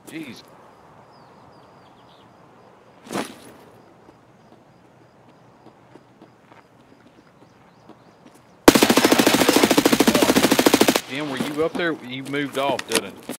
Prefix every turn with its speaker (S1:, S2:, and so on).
S1: Jeez. Jim, were you up there? You moved off, didn't you?